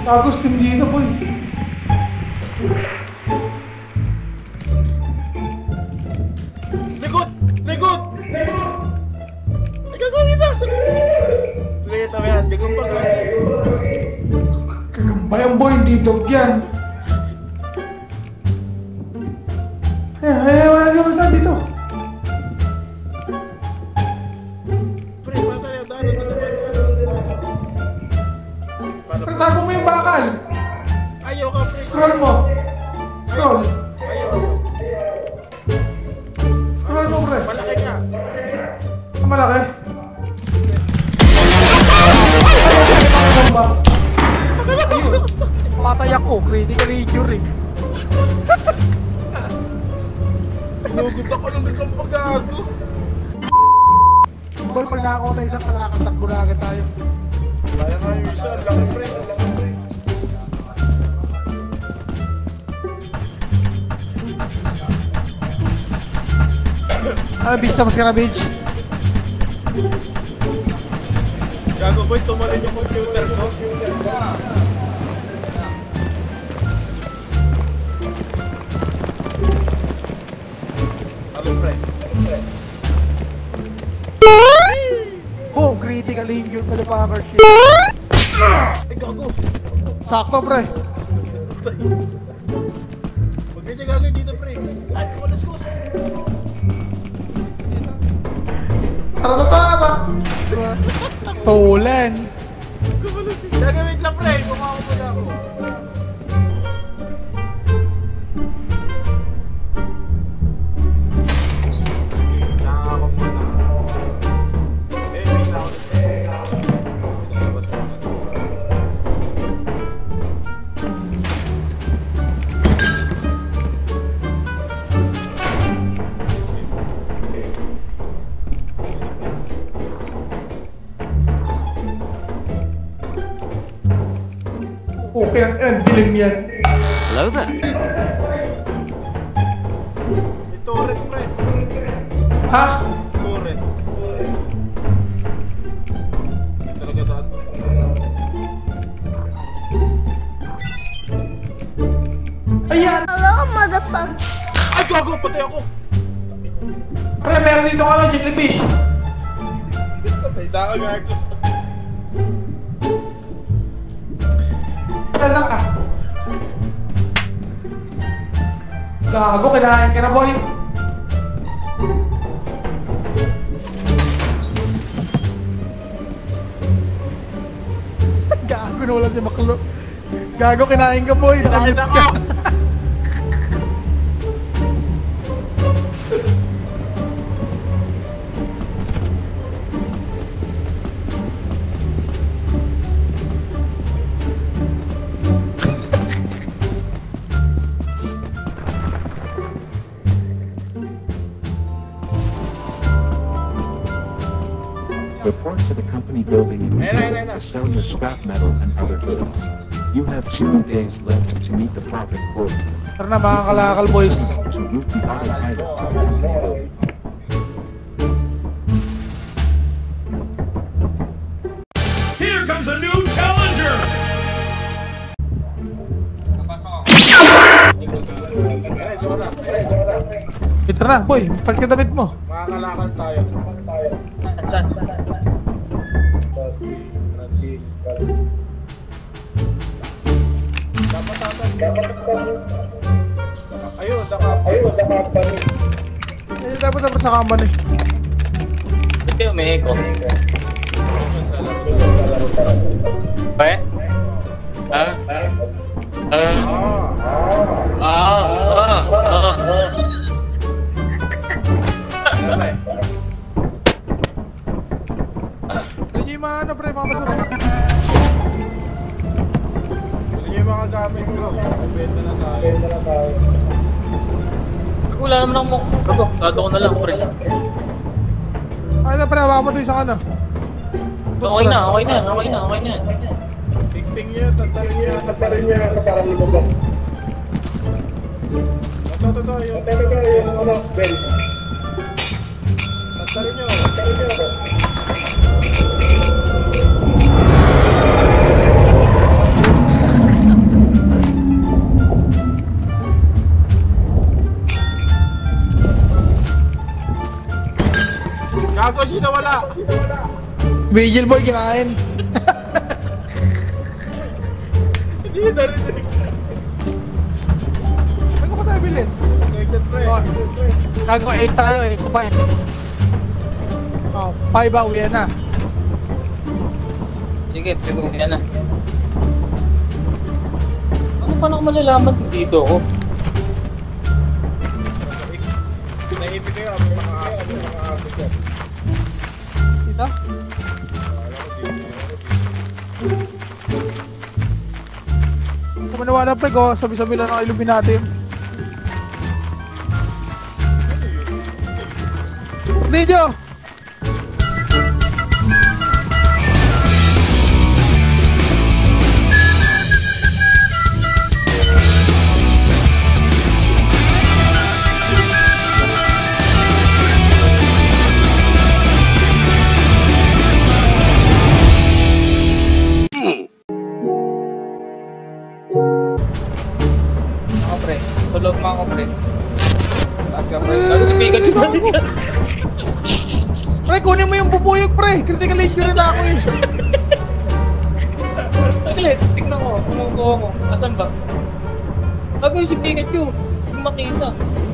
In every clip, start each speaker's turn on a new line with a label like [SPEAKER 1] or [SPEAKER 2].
[SPEAKER 1] Kagos team dito, boy.
[SPEAKER 2] Likod! Likod! Ay, gagawin na! Lito yan, di kong pagawin.
[SPEAKER 1] Kagampayan, boy, dito yan. Wala naman na dito.
[SPEAKER 2] Pre, bata yan, daan.
[SPEAKER 1] Pero tago mo yung bakal.
[SPEAKER 2] Ayaw ka, pre.
[SPEAKER 1] Scroll mo. Scroll.
[SPEAKER 2] Ayaw.
[SPEAKER 1] Scroll mo, pre.
[SPEAKER 2] Malaki ka.
[SPEAKER 1] Ang malaki.
[SPEAKER 3] Ayun. Patay ako. Critical injury.
[SPEAKER 2] Sinugod ako ng isang paggago.
[SPEAKER 3] Bol, pag nakakuha na isang kalakatakbo na agad tayo.
[SPEAKER 2] Kaya nga yung isa, laki pre.
[SPEAKER 3] Ano, bitch? Tapos ka na, bitch?
[SPEAKER 2] Gago boy, tumalin yung computer ko. Ano pre?
[SPEAKER 3] Oh, critical injury pa na Packers.
[SPEAKER 2] Ay gago!
[SPEAKER 1] Sakto, pre.
[SPEAKER 2] Huwag na siya gagawin dito pre. Ay, let's go!
[SPEAKER 1] Tara. Tulen.
[SPEAKER 2] Gagawin lang pre, kumakaw mo na ako. Nakakakot mo na. Eh, wait lang ako. Labas mo na.
[SPEAKER 1] Okay, dilim yan.
[SPEAKER 4] Hello there.
[SPEAKER 2] May turret pre.
[SPEAKER 1] Ha?
[SPEAKER 2] Turret. May talaga daan.
[SPEAKER 1] Ayan!
[SPEAKER 5] Hello, motherfucker.
[SPEAKER 2] Ay, gago! Patay ako!
[SPEAKER 1] Pre, meron dito ka lang, jellyfish.
[SPEAKER 2] Patay na ako, gago.
[SPEAKER 1] Nasaan ka? Gago, kinain ka na, boy. Gago, nawala si Maklo. Gago, kinain ka, boy. Nakamute
[SPEAKER 2] Kinain
[SPEAKER 1] ka.
[SPEAKER 2] ako.
[SPEAKER 6] Report to the company building immediately to sell your scrap metal and other goods. You have 0 days left to meet the profit quota.
[SPEAKER 1] Tara na, mga kalakal, boys.
[SPEAKER 6] To route the other item to the company building.
[SPEAKER 7] Here comes a new challenger!
[SPEAKER 2] Aray, joke na.
[SPEAKER 1] Tara na, boy. Palit ka damit mo.
[SPEAKER 2] Makakalakal tayo. Ayun, naka-company.
[SPEAKER 1] Eh, dapat sa company.
[SPEAKER 4] Ba't kayo may echo? Ba?
[SPEAKER 1] Hindi yung mga ano, pre, mga basura.
[SPEAKER 2] Ano yung mga gamit ko? Benta na tayo.
[SPEAKER 4] Wala naman ako. Gato ko na lang, pre.
[SPEAKER 1] Ay na, pre, hawakan mo ito isang ano.
[SPEAKER 4] Okay na.
[SPEAKER 2] Ping-ping niya, tatarin niya para lumabas. Ito, yung bell. Tatarin niyo. Gago, sino wala?
[SPEAKER 1] Vigil boy, kinain.
[SPEAKER 2] Hindi yun narinig.
[SPEAKER 1] Saan ko pa tayo bilhin?
[SPEAKER 2] Connected, pre.
[SPEAKER 3] Gago, 8 tayo eh. Kumain. Oh, 5 ba? Uwi na.
[SPEAKER 4] Sige, pero yan na. Ano pa na ako malalaman kung dito ako?
[SPEAKER 2] Nahipin kayo, may mga aso ko.
[SPEAKER 1] Dito? Kung maniwala pre ko, sabi-sabi lang ng Illuminati. Video!
[SPEAKER 4] Ako pre, tulog mo ako pre. Ano si Pika dito?
[SPEAKER 1] Pre, kunin mo yung bubuyog pre! Critical injury na ako eh!
[SPEAKER 4] Saglit, tignan ko, kumukuha ko. Asan ba? Bago yung si Pikachu, hindi makita.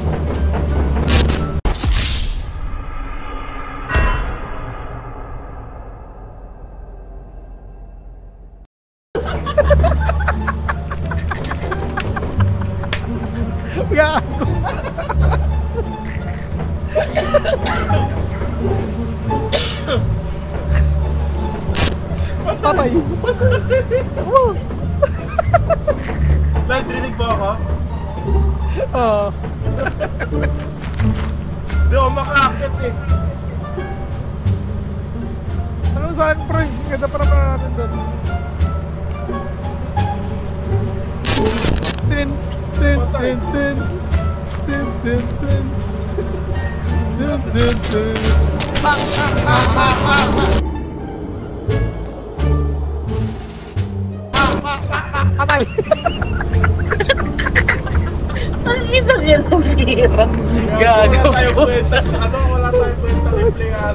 [SPEAKER 1] Gago! Patay!
[SPEAKER 2] Narinig mo ako?
[SPEAKER 1] Oo.
[SPEAKER 2] Hindi ako makakit eh.
[SPEAKER 1] Ano saan pre? Ganda pa naman natin doon. Tin! Tin! Tin! Tin! Tin! Tin! Tin! Tin! Tin! Tin! Patay!
[SPEAKER 4] Ang ito yan ang hirap. Gago.
[SPEAKER 2] Wala tayo kwenta. Ano, wala tayo kwenta kay Playan.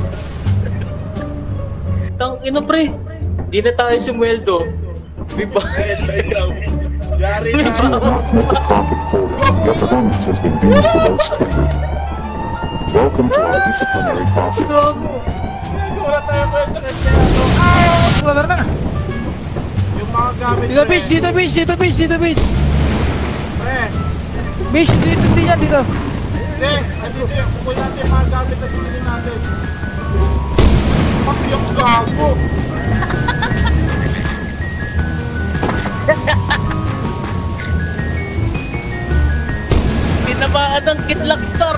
[SPEAKER 4] Tang ino pre. Di na tayo sumweldo. May bayad.
[SPEAKER 2] Yari na.
[SPEAKER 6] As you have not met the profit quota, your performance has been deemed below standard. Welcome to our disciplinary process.
[SPEAKER 2] Wala tayo kwenta kay Playan.
[SPEAKER 1] Wala na!
[SPEAKER 2] Yung mga gamit
[SPEAKER 1] Dito bitch! Dito bitch! Dito bitch! Dito bitch!
[SPEAKER 2] Pre,
[SPEAKER 1] Bitch! Dito! Hindi yan! Dito!
[SPEAKER 2] hindi. Andito yung kukunin natin yung mga gamit na binili natin. Fuck yung gago.
[SPEAKER 4] Pinabaan ng kitlaktar.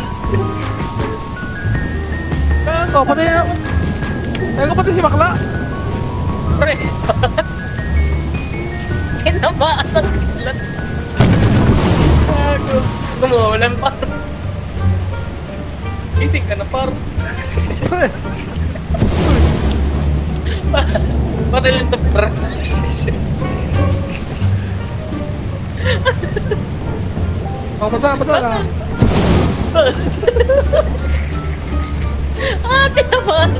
[SPEAKER 1] Oh, patay na! Tayo ko pati si Bakla!
[SPEAKER 4] Pre. Pinabaan ng kitlaktar. Gago. Gumulan pa. Ising ka na par. Patay lang ito par.
[SPEAKER 1] Oh, basa na!
[SPEAKER 4] Ah, pinabaan.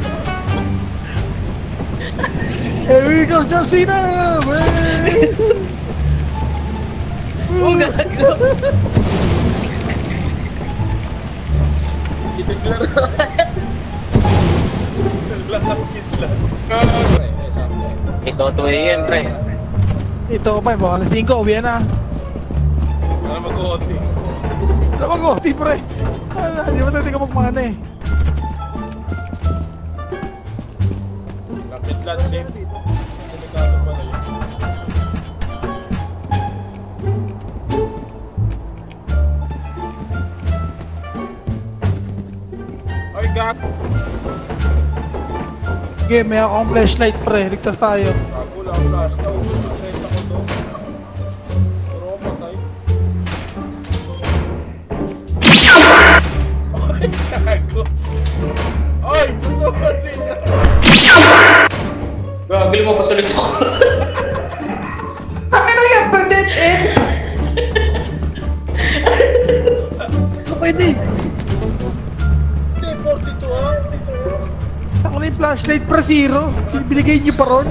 [SPEAKER 1] Here we go, John Cena!
[SPEAKER 4] Oh, gago. Kiniglaro.
[SPEAKER 2] Lakas kidlat.
[SPEAKER 4] Ito, yan, pre.
[SPEAKER 1] Ito ko pa, baka alas 5, uwi na.
[SPEAKER 2] Para mag-OT.
[SPEAKER 1] Ano mag-OT, pre? Hindi mo tayo magmana eh.
[SPEAKER 2] Kidlat, safety. Delikado pa na yun. Ay, gago.
[SPEAKER 1] Sige, may akong flashlight, pre. Ligtas tayo.
[SPEAKER 2] Gago lang, flash daw. Nasenta ko to. Puro patay. Ay, gago. Ay, totoo kasi niya.
[SPEAKER 4] Gagawin mo, pasulit ako.
[SPEAKER 1] Ano yan, pre? Dead end?
[SPEAKER 4] Pwede.
[SPEAKER 2] Hindi, 42 ah.
[SPEAKER 3] ko na yung flashlight pre zero. Binigay niyo pa ron.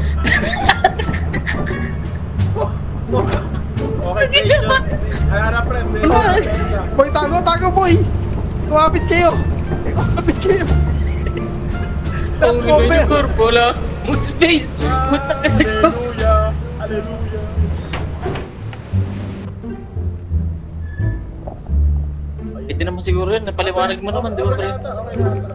[SPEAKER 2] Okay, medyo. Harap, pre.
[SPEAKER 3] Boy, tago boy. Kumapit kayo. Kumapit kayo. That
[SPEAKER 4] Ang
[SPEAKER 3] moment.
[SPEAKER 4] wala mo space.
[SPEAKER 2] Hallelujah. Hallelujah.
[SPEAKER 4] Pwede naman siguro yun, napaliwanag mo naman, di ba pre?
[SPEAKER 2] Okay na ata.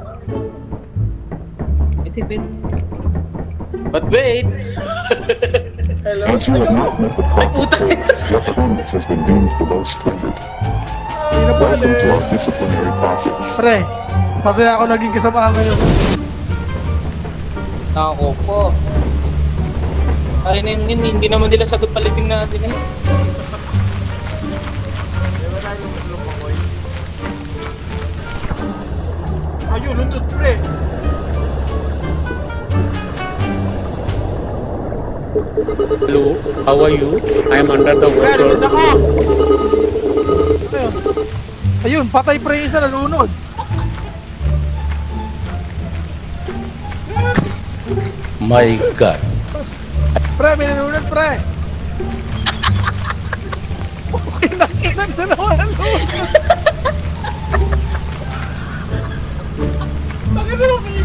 [SPEAKER 4] Pwede. But wait!
[SPEAKER 2] Hello?
[SPEAKER 6] As you have not met the
[SPEAKER 4] Putang
[SPEAKER 6] prophet, your performance has been deemed below standard. Welcome to our disciplinary process.
[SPEAKER 3] Pre, masaya ako naging kasama ngayon.
[SPEAKER 4] Ako po. Ay, hindi naman nila sagot paliting natin eh.
[SPEAKER 2] Diba tayo lumakoy? Ayun, lundot pre.
[SPEAKER 5] Hello, how are you? I am under the
[SPEAKER 2] Pre,
[SPEAKER 5] water.
[SPEAKER 2] lundot ako!
[SPEAKER 3] Ayun, patay pre yung isa nalunod.
[SPEAKER 5] My God.
[SPEAKER 3] Pre, may nalunod pre. Kinang dalawa nalunod.
[SPEAKER 2] Bakit mo kayo?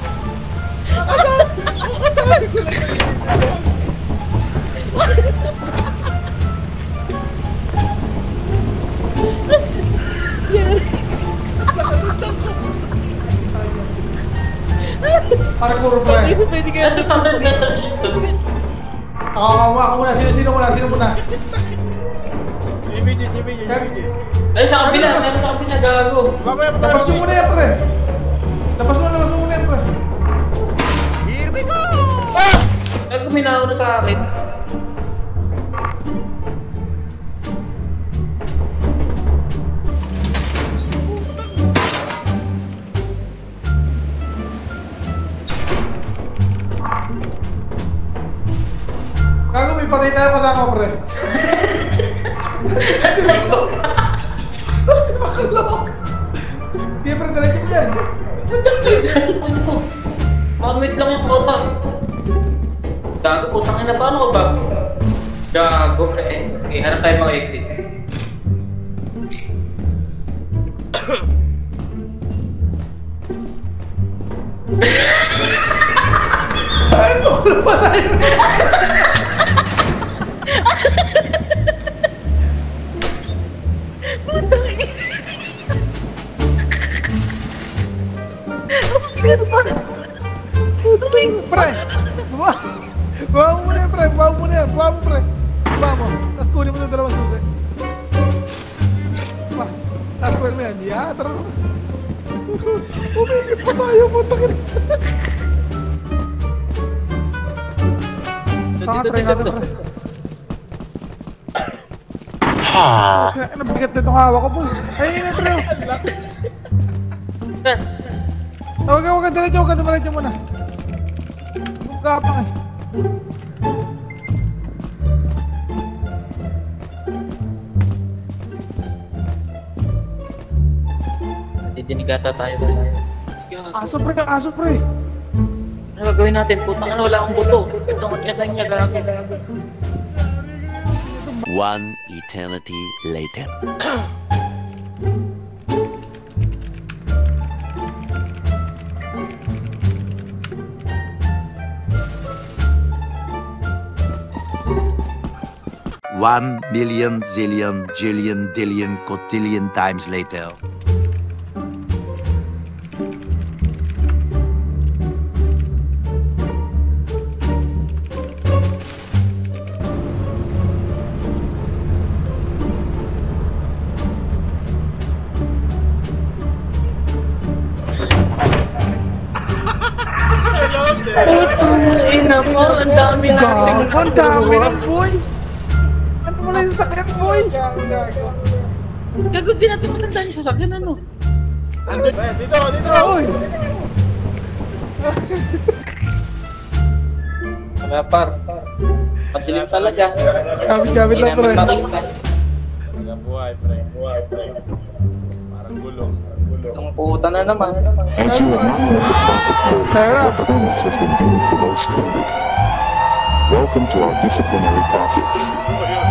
[SPEAKER 3] Parkour pre.
[SPEAKER 4] Pwede kaya ito sa metal system.
[SPEAKER 3] Ako muna. Sino muna?
[SPEAKER 2] Si BJ.
[SPEAKER 4] Ay, sa kabila gago.
[SPEAKER 2] Mamaya pa
[SPEAKER 3] Labas mo muna yan pre. Labas mo muna yan pre.
[SPEAKER 2] Here we go!
[SPEAKER 4] Ay, kuminaw na sa akin.
[SPEAKER 3] Gago, may patay tayo kasama pre. Si Makalok. Di pre, diretso mo yan.
[SPEAKER 4] Mamit lang yung kota. Gago, putang ina, paano ko ba? Gago, pre. Sige, harap tayo mga exit.
[SPEAKER 3] Pre, bawa mo muna yan pre. Bawa mo. Tapos kunin mo ng dalawang susi. Tapos kunin mo yan. Yeah, tara. Umigit pa tayo. Punta ka rin. Try natin pre. Ano bigat na itong hawak ko po. Ayun na pre. Huwag ka diretso muna. Gapang eh.
[SPEAKER 4] Titinigata tayo.
[SPEAKER 3] Aso pre.
[SPEAKER 4] Ano gagawin natin? Putang ina, wala akong buto. Itong atyagan niya, gago.
[SPEAKER 8] One eternity later. One million zillion jillion dillion cotillion times later.
[SPEAKER 4] Putang ina mo, ang dami natin.
[SPEAKER 3] Ang dami ng boy. Ano mo lang yung sakyan boy?
[SPEAKER 4] Gago, di natin matandaan yung sasakyan, ano?
[SPEAKER 2] Andun ba yan? Dito!
[SPEAKER 3] Oy.
[SPEAKER 4] Wala par. Madilim talaga.
[SPEAKER 3] Gamit lang pre.
[SPEAKER 4] Hindi namin makita.
[SPEAKER 2] Buhay, pre. Parang gulong. Ang puta na naman.
[SPEAKER 6] As you have not met the profit quota,
[SPEAKER 3] Sarap.
[SPEAKER 6] your performance has been deemed below standard. Welcome to our disciplinary process.